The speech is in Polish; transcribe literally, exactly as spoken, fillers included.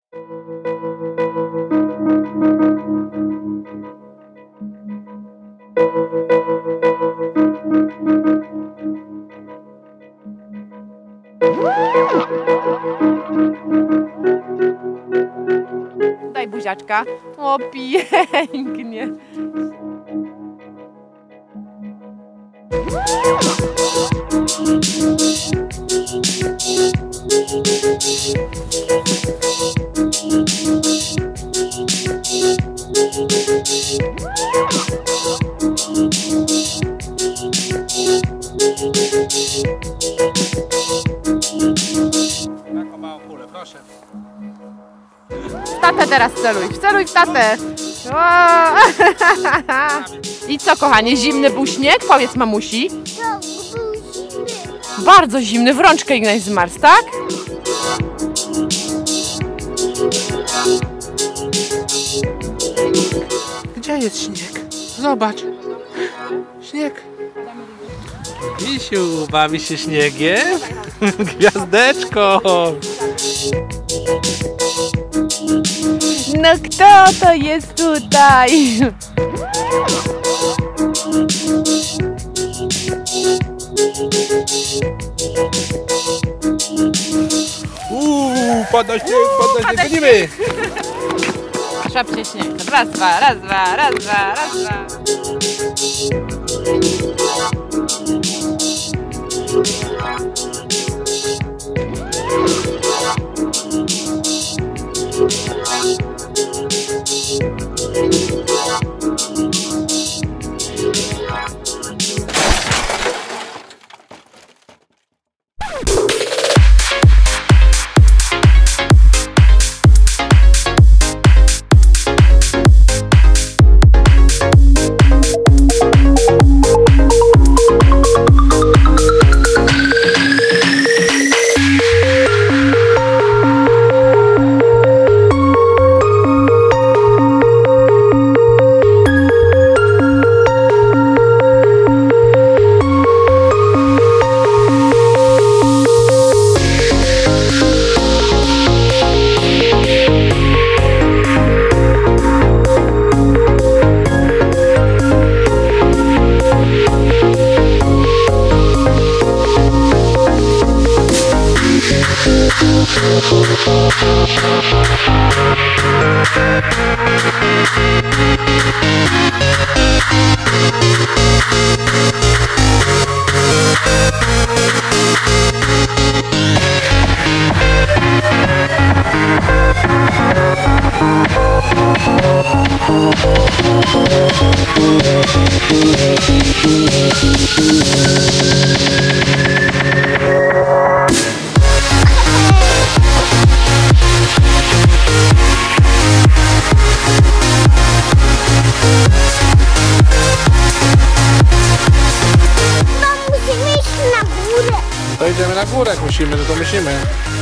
Daj buziaczka. O, pięknie. Taką małą kulę, proszę. W tatę teraz celuj, wceluj w tatę. O! I co, kochanie, zimny był śnieg? Powiedz mamusi. Bardzo zimny, w rączkę Ignaś zmarzł, tak? Gdzie jest śnieg? Zobacz. Śnieg. Misiu, bawi się śniegiem? Gwiazdeczko. No kto to jest tutaj? Uuu, pada śnieg, pada śnieg, chodzimy. Szapcie śnieg. Raz, dwa, raz, dwa, raz, dwa, raz, dwa. To idziemy na górę, jak musimy, no to musimy.